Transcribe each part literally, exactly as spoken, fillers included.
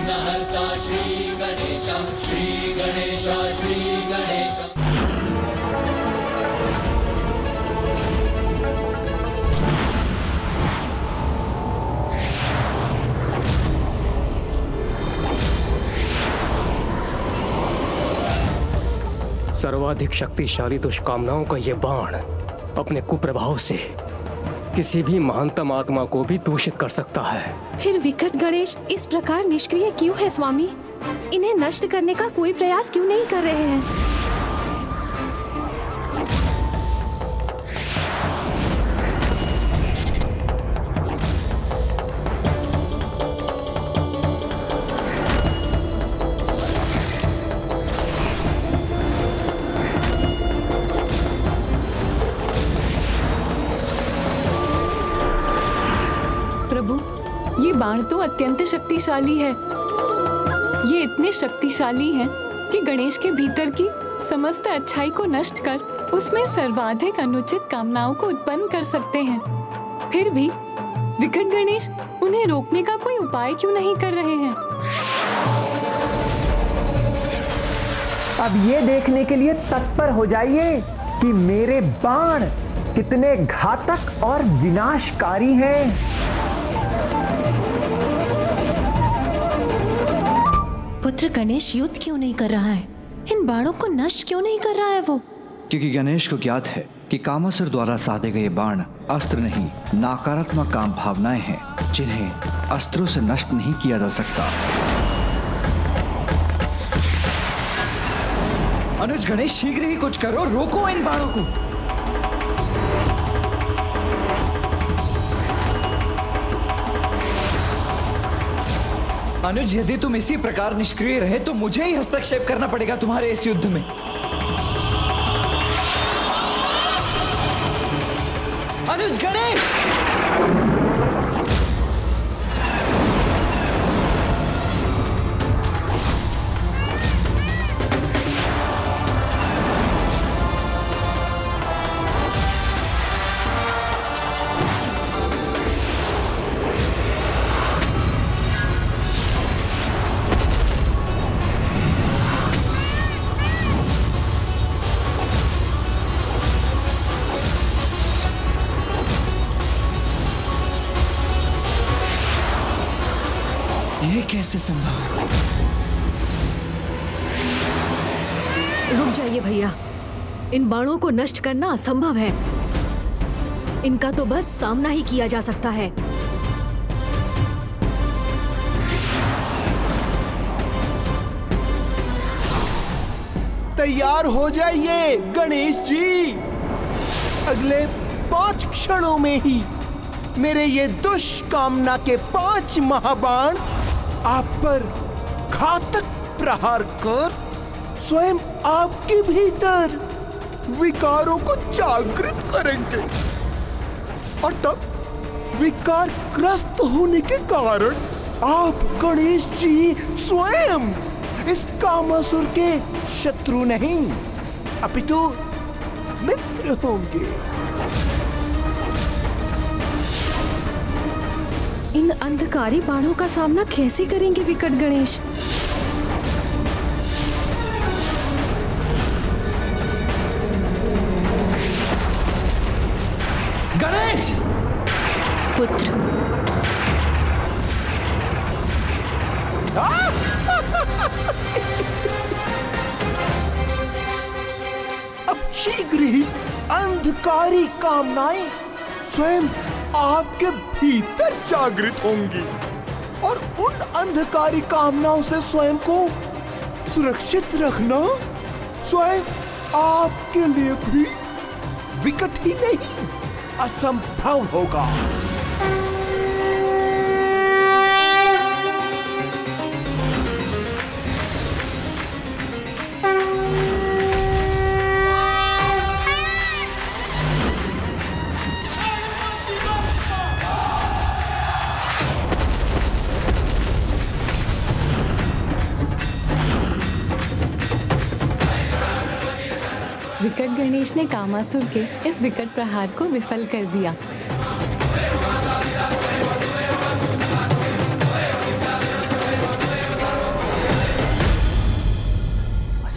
विघ्नहर्ता श्री गणेश, श्री गणेश, श्री गणेश। सर्वाधिक शक्तिशाली दुष्कामनाओं का ये बाण अपने कुप्रभाव से किसी भी महानतम आत्मा को भी दूषित कर सकता है। फिर विकट गणेश इस प्रकार निष्क्रिय क्यों है स्वामी? इन्हें नष्ट करने का कोई प्रयास क्यों नहीं कर रहे हैं? ये बाण तो अत्यंत शक्तिशाली है। ये इतने शक्तिशाली हैं कि गणेश के भीतर की समस्त अच्छाई को नष्ट कर उसमें सर्वाधिक अनुचित कामनाओं को उत्पन्न कर सकते हैं। फिर भी विकट गणेश उन्हें रोकने का कोई उपाय क्यों नहीं कर रहे हैं? अब ये देखने के लिए तत्पर हो जाइए कि मेरे बाण कितने घातक और विनाशकारी हैं। पुत्र गणेश युद्ध क्यों नहीं कर रहा है? इन बाणों को नष्ट क्यों नहीं कर रहा है वो? क्योंकि गणेश को ज्ञात है कि कामासुर द्वारा साधे गए बाण अस्त्र नहीं, नकारात्मक काम भावनाएं हैं जिन्हें अस्त्रों से नष्ट नहीं किया जा सकता। अनुज गणेश, शीघ्र ही कुछ करो, रोको इन बाणों को। अनुज, यदि तुम इसी प्रकार निष्क्रिय रहे तो मुझे ही हस्तक्षेप करना पड़ेगा तुम्हारे इस युद्ध में। अनुज गणेश! ये कैसे संभव? रुक जाइए भैया, इन बाणों को नष्ट करना असंभव है। इनका तो बस सामना ही किया जा सकता है। तैयार हो जाइए गणेश जी। अगले पांच क्षणों में ही मेरे ये दुष्कामना के पांच महाबाण आप पर घातक प्रहार कर स्वयं आपके भीतर विकारों को जागृत करेंगे और तब विकार ग्रस्त होने के कारण आप गणेश जी स्वयं इस कामासुर के शत्रु नहीं अपितु मित्र होंगे। इन अंधकारी बाणों का सामना कैसे करेंगे विकट गणेश? गणेश! पुत्र अब शीघ्र ही अंधकारी कामनाएं स्वयं आपके भीतर जागृत होंगी और उन अंधकारी कामनाओं से स्वयं को सुरक्षित रखना स्वयं आपके लिए भी विकट ही नहीं असंभव होगा। विकट गणेश ने कामासुर के इस विकट प्रहार को विफल कर दिया।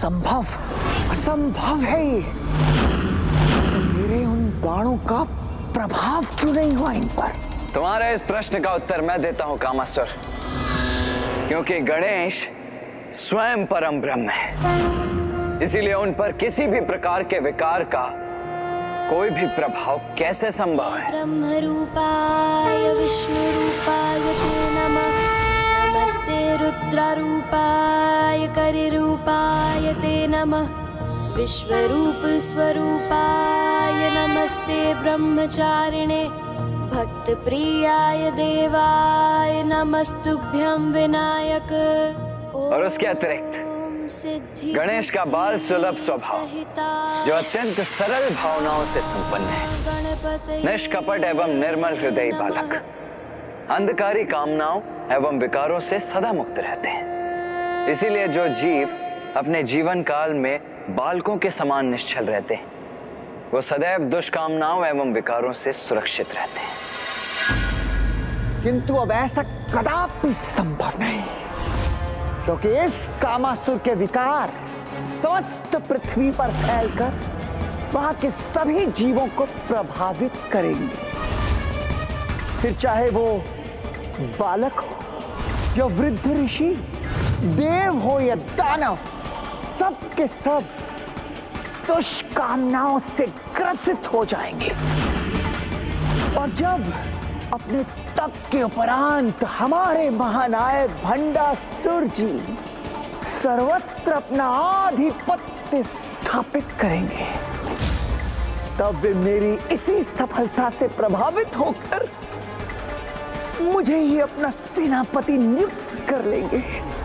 असंभव असंभव है ये। तो मेरे उन बाणों का प्रभाव क्यों नहीं हुआ इन पर? तुम्हारे इस प्रश्न का उत्तर मैं देता हूं कामासुर, क्योंकि गणेश स्वयं परम ब्रह्म है, इसीलिए उन पर किसी भी प्रकार के विकार का कोई भी प्रभाव कैसे संभव है? ब्रह्म रूपाय विष्णु रूपाय ते नमः, नमस्ते रुद्र रूपाय करि रूपाय ते नमः, विश्वरूप स्वरूपाय नमस्ते ब्रह्मचारिणे, भक्त प्रियाय देवाय नमस्तुभ्यं विनायक। और उसके अतिरिक्त गणेश का बाल सुलभ स्वभाव, जो अत्यंत सरल भावनाओं से संपन्न है, निष्कपट एवं निर्मल हृदय बालक, अंधकारी कामनाओं एवं विकारों से सदा मुक्त रहते हैं। इसीलिए जो जीव अपने जीवन काल में बालकों के समान निश्चल रहते हैं, वो सदैव दुष्कामनाओं एवं विकारों से सुरक्षित रहते हैं। किंतु अब ऐसा कदापि संभव नहीं, क्योंकि इस कामासुर के विकार समस्त पृथ्वी पर फैलकर वहां के सभी जीवों को प्रभावित करेंगे। फिर चाहे वो बालक हो या वृद्ध ऋषि, देव हो या दानव, सब के सब दुष्कामनाओं से ग्रसित हो जाएंगे। और जब अपने तप के उपरांत हमारे महानायक भंडासुर जी सर्वत्र अपना आधिपत्य स्थापित करेंगे, तब वे मेरी इसी सफलता से प्रभावित होकर मुझे ही अपना सेनापति नियुक्त कर लेंगे।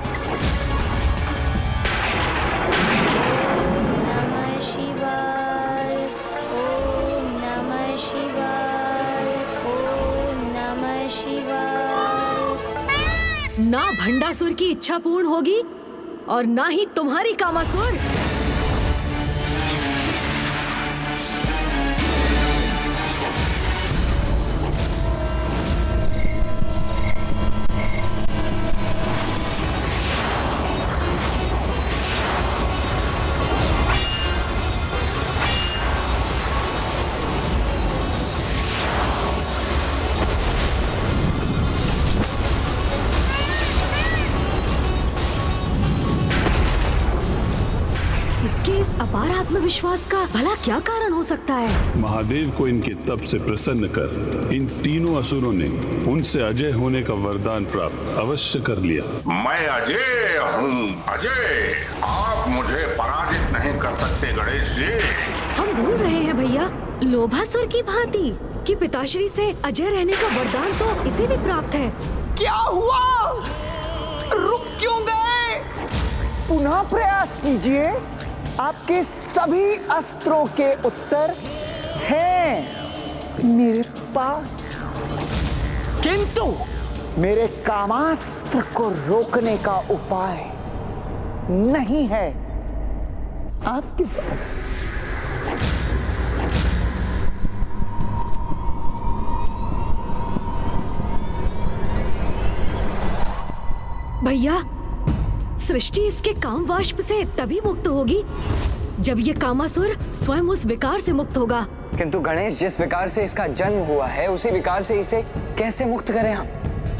नमः शिवाय, ओम नमः शिवाय, ओम नमः शिवाय। ना भंडासुर की इच्छा पूर्ण होगी और ना ही तुम्हारी कामासुर। अपार आत्मविश्वास का भला क्या कारण हो सकता है? महादेव को इनके तप से प्रसन्न कर इन तीनों असुरों ने उनसे अजय होने का वरदान प्राप्त अवश्य कर लिया। मैं अजय हूँ, अजय। आप मुझे पराजित नहीं कर सकते गणेश जी। हम भूल रहे हैं भैया, लोभासुर की भांति कि पिताश्री से अजय रहने का वरदान तो इसे भी प्राप्त है। क्या हुआ? रुक क्यों गए? पुनः प्रयास कीजिए। आपके सभी अस्त्रों के उत्तर हैं मेरे पास, किंतु मेरे कामास्त्र को रोकने का उपाय नहीं है आपके पास। भैया, सृष्टि इसके काम वाष्प से तभी मुक्त होगी जब ये कामासुर स्वयं उस विकार से मुक्त होगा। किंतु गणेश, जिस विकार से इसका जन्म हुआ है, उसी विकार से इसे कैसे मुक्त करें हम?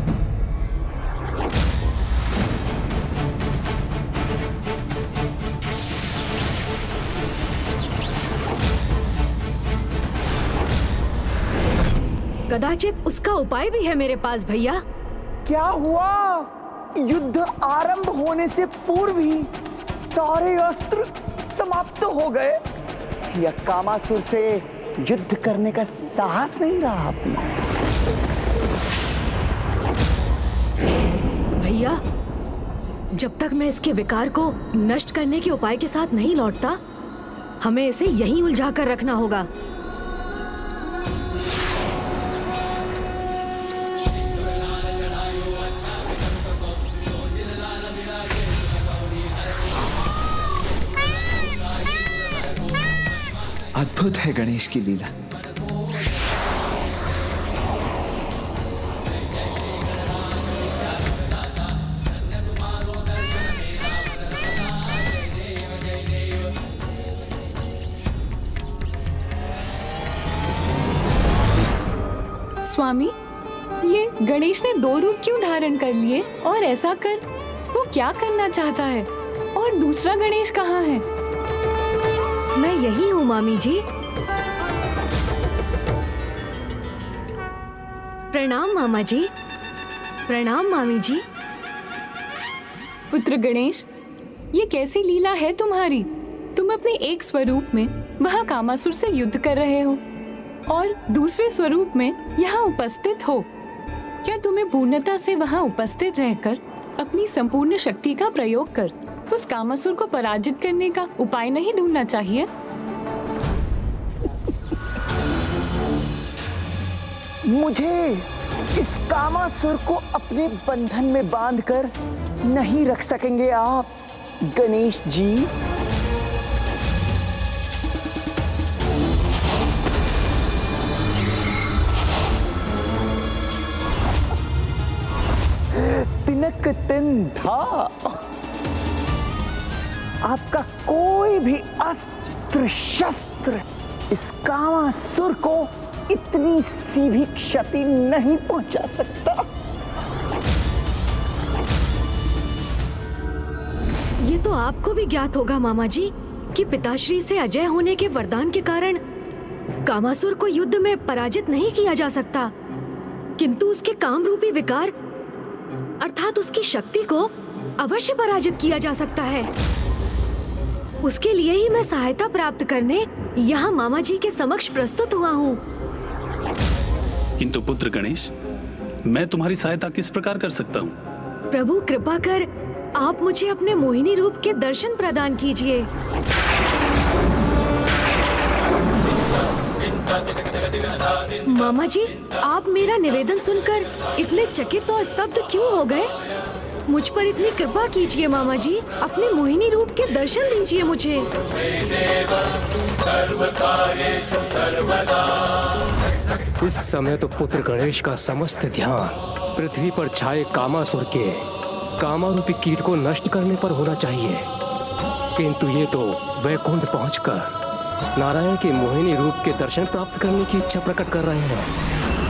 कदाचित उसका उपाय भी है मेरे पास भैया। क्या हुआ? युद्ध आरंभ होने से पूर्व ही सारे अस्त्र समाप्त हो गए, या कामासुर से युद्ध करने का साहस नहीं रहा आपने? भैया, जब तक मैं इसके विकार को नष्ट करने के उपाय के साथ नहीं लौटता, हमें इसे यहीं उलझा कर रखना होगा। अद्भुत है गणेश की लीला। स्वामी, ये गणेश ने दो रूप क्यों धारण कर लिए और ऐसा कर वो क्या करना चाहता है? और दूसरा गणेश कहाँ है? मैं यही हूँ मामी जी। प्रणाम मामा जी। प्रणाम मामी जी। पुत्र गणेश, ये कैसी लीला है तुम्हारी? तुम अपने एक स्वरूप में वहाँ कामासुर से युद्ध कर रहे हो और दूसरे स्वरूप में यहाँ उपस्थित हो। क्या तुम्हें पूर्णता से वहाँ उपस्थित रहकर अपनी संपूर्ण शक्ति का प्रयोग कर उस कामासुर को पराजित करने का उपाय नहीं ढूंढना चाहिए? मुझे इस कामासुर को अपने बंधन में बांधकर नहीं रख सकेंगे आप गणेश जी। तिनक तिन धा, आपका कोई भी अस्त्र शस्त्र इस कामासुर को इतनी सी भी क्षति नहीं पहुंचा सकता। ये तो आपको भी ज्ञात होगा मामा जी कि पिताश्री से अजय होने के वरदान के कारण कामासुर को युद्ध में पराजित नहीं किया जा सकता, किंतु उसके काम रूपी विकार अर्थात उसकी शक्ति को अवश्य पराजित किया जा सकता है। उसके लिए ही मैं सहायता प्राप्त करने यहाँ मामा जी के समक्ष प्रस्तुत हुआ हूँ। किंतु पुत्र गणेश, मैं तुम्हारी सहायता किस प्रकार कर सकता हूँ? प्रभु कृपा कर आप मुझे अपने मोहिनी रूप के दर्शन प्रदान कीजिए। मामा जी, आप मेरा निवेदन सुनकर इतने चकित और स्तब्ध क्यों हो गए? मुझ पर इतनी कृपा कीजिए मामा जी, अपने मोहिनी रूप के दर्शन दीजिए मुझे। इस समय तो पुत्र गणेश का समस्त ध्यान पृथ्वी पर छाए कामासुर के कामारूपी कीट को नष्ट करने पर होना चाहिए, किंतु ये तो वैकुंठ पहुंचकर नारायण के मोहिनी रूप के दर्शन प्राप्त करने की इच्छा प्रकट कर रहे हैं।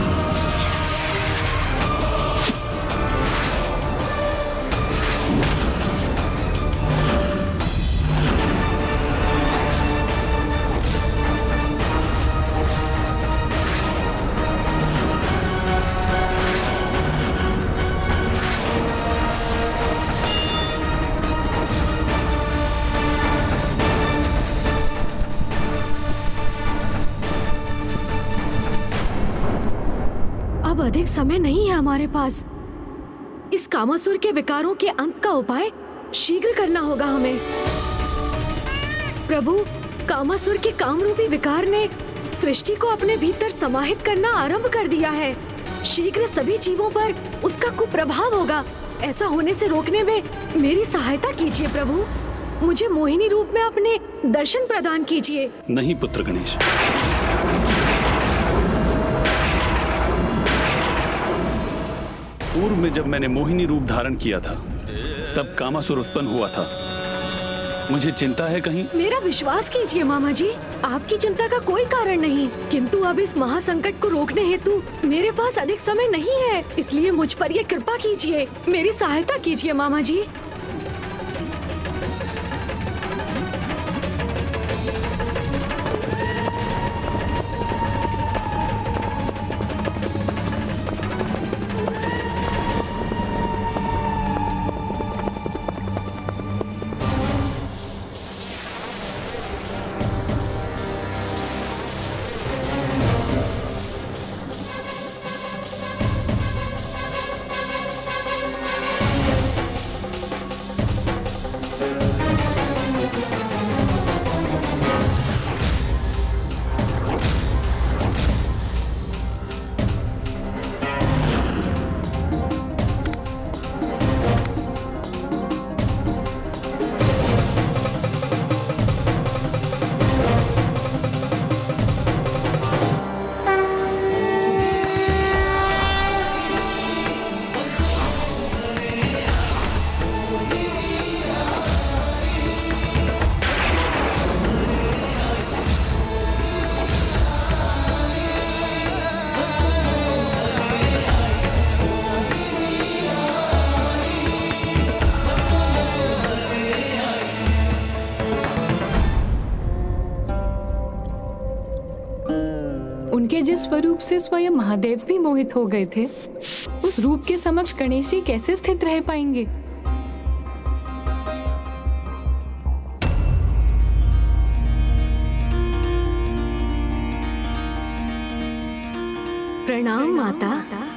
अधिक समय नहीं है हमारे पास। इस कामासुर के विकारों के अंत का उपाय शीघ्र करना होगा हमें। प्रभु, कामासुर के कामरूपी विकार ने सृष्टि को अपने भीतर समाहित करना आरंभ कर दिया है। शीघ्र सभी जीवों पर उसका कुप्रभाव होगा। ऐसा होने से रोकने में मेरी सहायता कीजिए प्रभु। मुझे मोहिनी रूप में अपने दर्शन प्रदान कीजिए। नहीं पुत्र गणेश, पूर्व में जब मैंने मोहिनी रूप धारण किया था तब कामासुर उत्पन्न हुआ था। मुझे चिंता है कहीं? मेरा विश्वास कीजिए मामा जी, आपकी चिंता का कोई कारण नहीं, किंतु अब इस महासंकट को रोकने हेतु मेरे पास अधिक समय नहीं है, इसलिए मुझ पर ये कृपा कीजिए, मेरी सहायता कीजिए मामा जी। जिस स्वरूप से स्वयं महादेव भी मोहित हो गए थे, उस रूप के समक्ष गणेश जी कैसे स्थित रह पाएंगे? प्रणाम माता।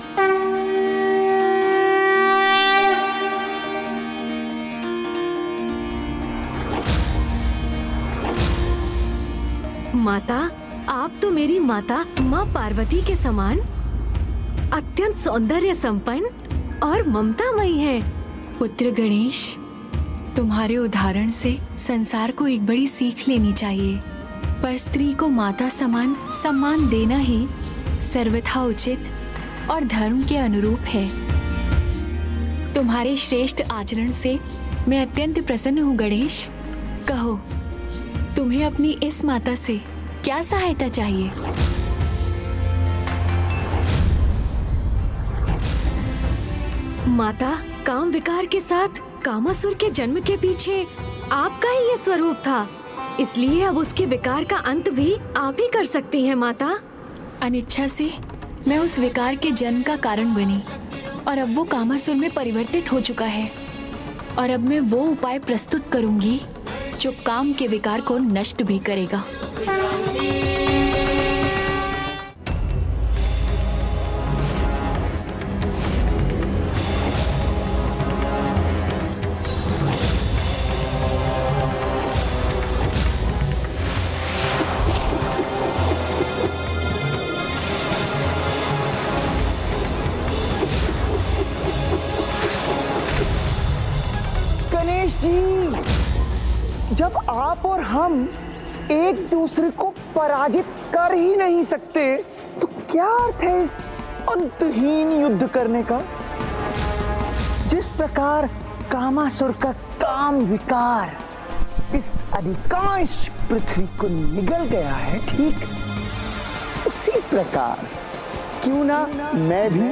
माता, आप तो मेरी माता माँ पार्वती के समान अत्यंत सौंदर्य संपन्न और ममतामयी हैं। पुत्र गणेश, तुम्हारे उदाहरण से संसार को एक बड़ी सीख लेनी चाहिए। पर स्त्री को माता समान सम्मान देना ही सर्वथा उचित और धर्म के अनुरूप है। तुम्हारे श्रेष्ठ आचरण से मैं अत्यंत प्रसन्न हूँ गणेश। कहो, तुम्हें अपनी इस माता से क्या सहायता चाहिए? माता, काम विकार के साथ कामासुर के जन्म के पीछे आपका ही ये स्वरूप था, इसलिए अब उसके विकार का अंत भी आप ही कर सकती हैं माता। अनिच्छा से मैं उस विकार के जन्म का कारण बनी और अब वो कामासुर में परिवर्तित हो चुका है। और अब मैं वो उपाय प्रस्तुत करूंगी जो काम के विकार को नष्ट भी करेगा। गणेश जी, जब आप और हम एक दूसरे को पराजित कर ही नहीं सकते तो क्या अर्थ है इस अंतहीन युद्ध करने का? जिस प्रकार कामासुर का काम विकार इस अधिकांश पृथ्वी को निगल गया है, ठीक उसी प्रकार क्यों ना मैं भी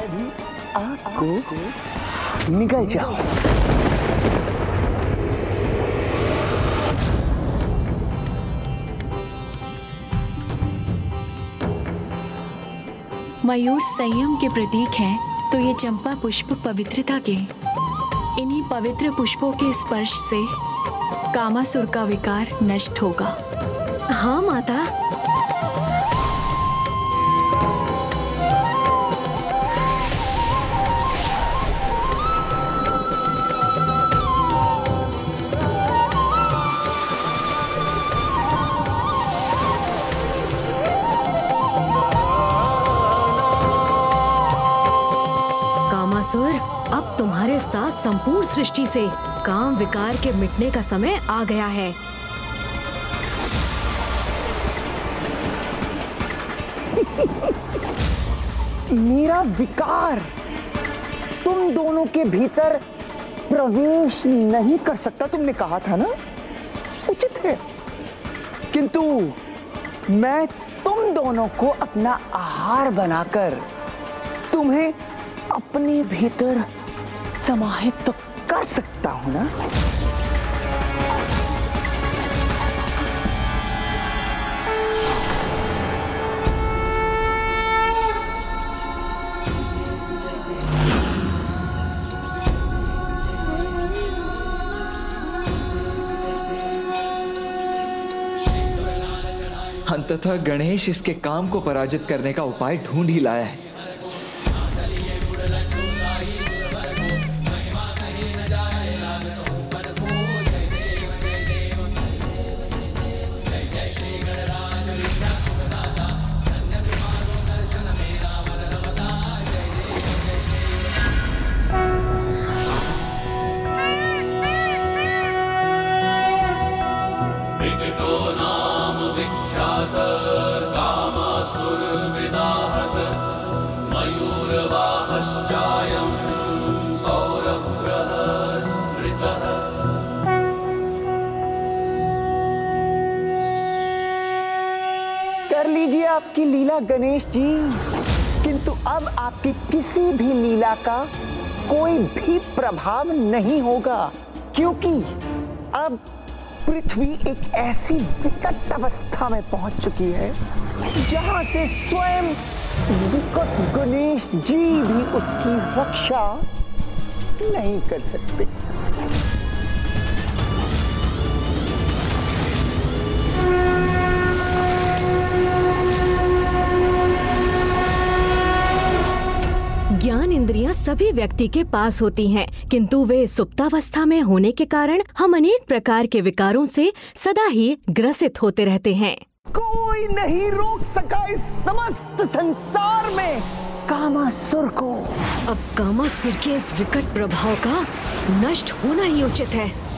आपको निगल जाऊं। मयूर संयम के प्रतीक हैं, तो ये चंपा पुष्प पवित्रता के। इन्हीं पवित्र पुष्पों के स्पर्श से कामासुर का विकार नष्ट होगा। हाँ माता। कामासुर, अब तुम्हारे साथ संपूर्ण सृष्टि से काम विकार के मिटने का समय आ गया है। मेरा विकार तुम दोनों के भीतर प्रवेश नहीं कर सकता, तुमने कहा था ना, उचित है। किंतु मैं तुम दोनों को अपना आहार बनाकर तुम्हें अपने भीतर समाहित तो कर सकता हूं ना। अंततः गणेश इसके काम को पराजित करने का उपाय ढूंढ ही लाया है। कर लीजिए आपकी लीला गणेश जी, किंतु अब आपकी किसी भी लीला का कोई भी प्रभाव नहीं होगा, क्योंकि अब पृथ्वी एक ऐसी विकट अवस्था में पहुंच चुकी है जहां से स्वयं विकट गणेश जी भी उसकी रक्षा नहीं कर सकते। ज्ञान इंद्रियां सभी व्यक्ति के पास होती हैं, किंतु वे सुप्तावस्था में होने के कारण हम अनेक प्रकार के विकारों से सदा ही ग्रसित होते रहते हैं। कोई नहीं रोक सका इस समस्त संसार में कामासुर को। अब कामासुर के इस विकट प्रभाव का नष्ट होना ही उचित है।